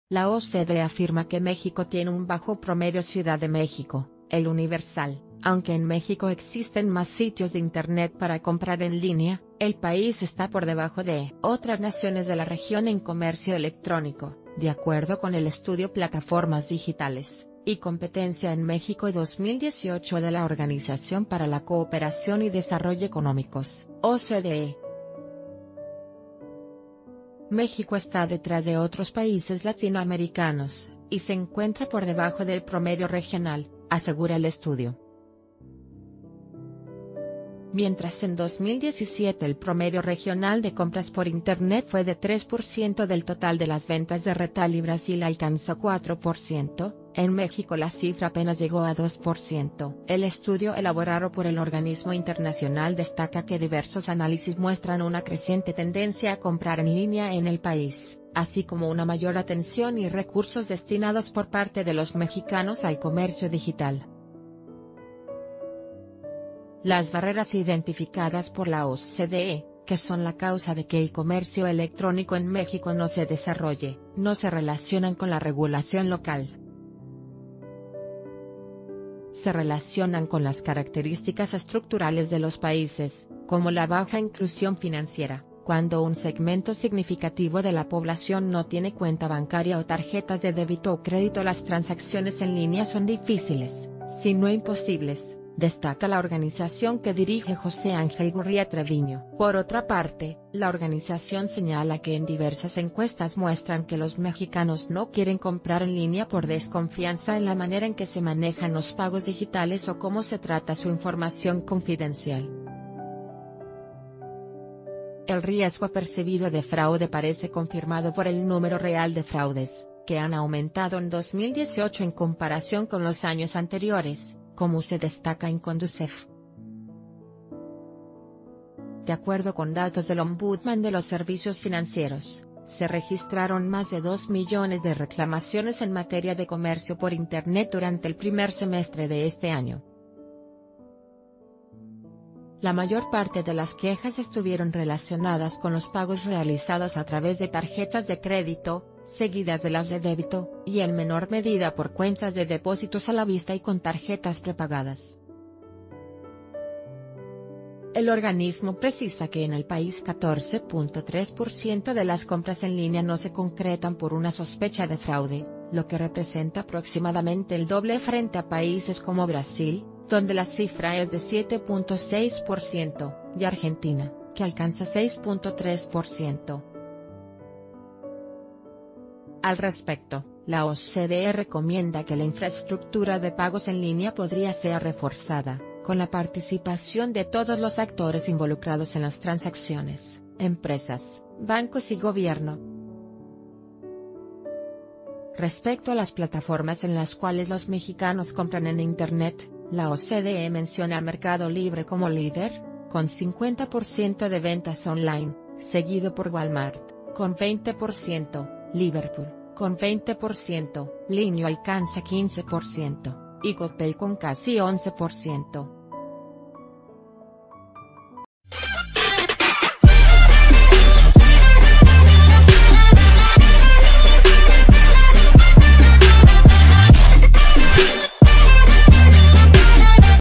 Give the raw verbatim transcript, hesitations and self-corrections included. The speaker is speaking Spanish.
La O C D E afirma que México tiene un bajo promedio. Ciudad de México, El Universal. Aunque en México existen más sitios de Internet para comprar en línea, el país está por debajo de otras naciones de la región en comercio electrónico, de acuerdo con el estudio Plataformas Digitales y Competencia en México dos mil dieciocho de la Organización para la Cooperación y Desarrollo Económicos, O C D E. México está detrás de otros países latinoamericanos, y se encuentra por debajo del promedio regional, asegura el estudio. Mientras en dos mil diecisiete el promedio regional de compras por Internet fue de tres por ciento del total de las ventas de retail y Brasil alcanzó cuatro por ciento, en México la cifra apenas llegó a dos por ciento. El estudio elaborado por el organismo internacional destaca que diversos análisis muestran una creciente tendencia a comprar en línea en el país, así como una mayor atención y recursos destinados por parte de los mexicanos al comercio digital. Las barreras identificadas por la O C D E, que son la causa de que el comercio electrónico en México no se desarrolle, no se relacionan con la regulación local. Se relacionan con las características estructurales de los países, como la baja inclusión financiera, cuando un segmento significativo de la población no tiene cuenta bancaria o tarjetas de débito o crédito. Las transacciones en línea son difíciles, si no imposibles, destaca la organización que dirige José Ángel Gurría Treviño. Por otra parte, la organización señala que en diversas encuestas muestran que los mexicanos no quieren comprar en línea por desconfianza en la manera en que se manejan los pagos digitales o cómo se trata su información confidencial. El riesgo percibido de fraude parece confirmado por el número real de fraudes, que han aumentado en dos mil dieciocho en comparación con los años anteriores, como se destaca en Conducef. De acuerdo con datos del Ombudsman de los Servicios Financieros, se registraron más de dos millones de reclamaciones en materia de comercio por Internet durante el primer semestre de este año. La mayor parte de las quejas estuvieron relacionadas con los pagos realizados a través de tarjetas de crédito, seguidas de las de débito, y en menor medida por cuentas de depósitos a la vista y con tarjetas prepagadas. El organismo precisa que en el país catorce punto tres por ciento de las compras en línea no se concretan por una sospecha de fraude, lo que representa aproximadamente el doble frente a países como Brasil, donde la cifra es de siete punto seis por ciento, y Argentina, que alcanza seis punto tres por ciento. Al respecto, la O C D E recomienda que la infraestructura de pagos en línea podría ser reforzada, con la participación de todos los actores involucrados en las transacciones, empresas, bancos y gobierno. Respecto a las plataformas en las cuales los mexicanos compran en Internet, la O C D E menciona a Mercado Libre como líder, con cincuenta por ciento de ventas online, seguido por Walmart, con veinte por ciento, Liverpool, con veinte por ciento, Linio alcanza quince por ciento, y Coppel con casi once por ciento.